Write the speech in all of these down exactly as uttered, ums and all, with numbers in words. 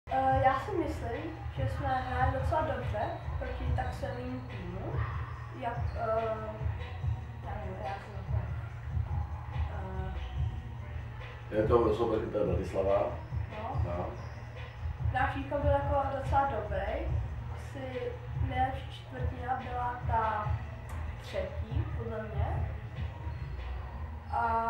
Uh, já si myslím, že jsme hráli docela dobře proti tak silným týmu, jak, uh, já nevím, já jsem to uh, Je to soupeř Inter Bratislava. no. No. Náš výkon byl jako docela dobrý, asi nejlepší čtvrtina byla ta třetí, podle mě. A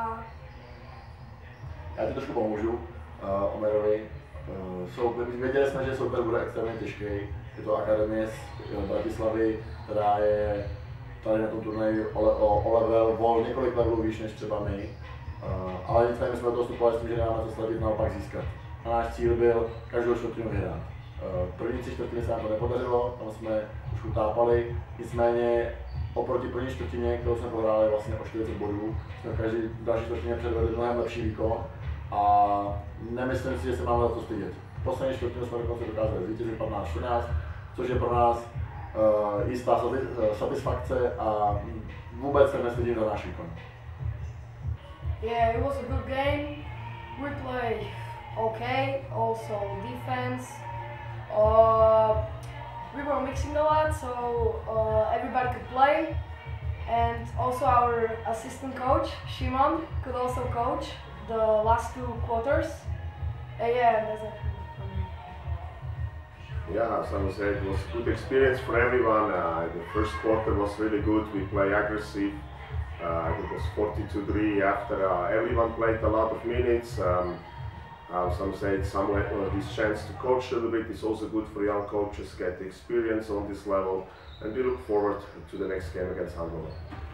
Já ti trošku pomůžu, uh, Omerovi. Uh, soupeř, věděli jsme, že soupeř bude extrémně těžký. Je to akademie z Bratislavy, která je tady na tom turnaji o, o, o level, o několik levelů výš než třeba my. Uh, ale nicméně jsme do toho vstupovali s tím, že nemáme co ztratit, naopak získat. A náš cíl byl každou čtvrtinu vyhrát. Uh, první tři čtvrtiny se nám to nepodařilo, tam jsme trošku tápali, nicméně oproti první čtvrtině, kterou jsme prohráli vlastně o čtyřicet bodů, jsme v každé další čtvrtině předvedli mnohem lepší výkon a nemyslím si, že se máme za to stydět. V poslední čtvrtině jsme dokonce dokázali zvítězit patnáct čtrnáct, což je pro nás uh, jistá satisfakce a vůbec se nestydím za náš výkon. Yeah, it was a good game. We played okay, also defense. Uh, we were mixing a lot, so uh, everybody could play. And also our assistant coach, Shimon, could also coach the last two quarters. Uh, yeah, that's it for me. Yeah, as I said, it was a good experience for everyone. Uh, the first quarter was really good. We play aggressive. Uh, it was forty-two three after uh, everyone played a lot of minutes. Um, uh, some said some uh, this chance to coach a little bit is also good for young coaches, get experience on this level, and we look forward to the next game against Hangover.